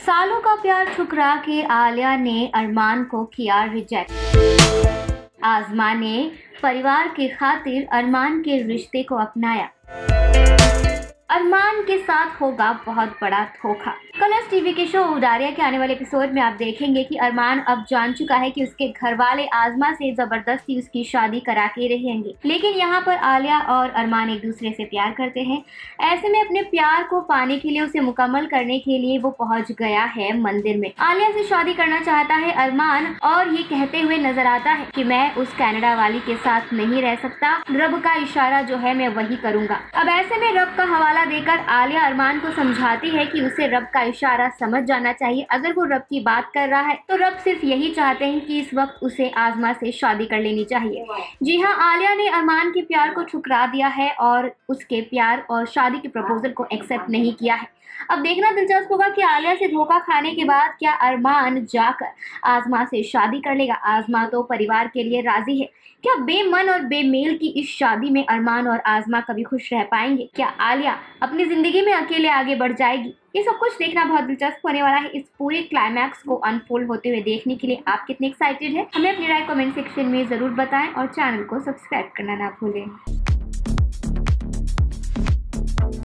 सालों का प्यार ठुकरा के आलिया ने अरमान को किया रिजेक्ट। आज़मा ने परिवार की खातिर अरमान के रिश्ते को अपनाया। अरमान के साथ होगा बहुत बड़ा धोखा। कलर्स टीवी के शो उडारिया के आने वाले एपिसोड में आप देखेंगे कि अरमान अब जान चुका है कि उसके घर वाले आज़मा से जबरदस्ती उसकी शादी करा के रहेंगे, लेकिन यहाँ पर आलिया और अरमान एक दूसरे से प्यार करते हैं। ऐसे में अपने प्यार को पाने के लिए, उसे मुकम्मल करने के लिए वो पहुँच गया है मंदिर में। आलिया से शादी करना चाहता है अरमान और ये कहते हुए नजर आता है कि मैं उस कनाडा वाली के साथ नहीं रह सकता, रब का इशारा जो है मैं वही करूँगा। अब ऐसे में रब का हवाला देकर आलिया अरमान को समझाती है कि उसे रब का इशारा समझ जाना चाहिए। अगर वो रब की बात कर रहा है तो रब सिर्फ यही चाहते हैं कि इस वक्त उसे आज़मा से शादी कर लेनी चाहिए। जी हाँ, आलिया ने अरमान के प्यार को ठुकरा दिया है और उसके प्यार और शादी के प्रपोजल को एक्सेप्ट नहीं किया है। अब देखना दिलचस्प होगा कि आलिया से धोखा खाने के बाद क्या अरमान जाकर आज़मा से शादी कर लेगा। आज़मा तो परिवार के लिए राजी है। क्या बेमन और बेमेल की इस शादी में अरमान और आज़मा कभी खुश रह पाएंगे? क्या आलिया अपनी जिंदगी में अकेले आगे बढ़ जाएगी? ये सब कुछ देखना बहुत दिलचस्प होने वाला है। इस पूरे क्लाइमैक्स को अनफोल्ड होते हुए देखने के लिए आप कितने एक्साइटेड हैं? हमें अपनी राय कमेंट सेक्शन में जरूर बताएं और चैनल को सब्सक्राइब करना ना भूलें।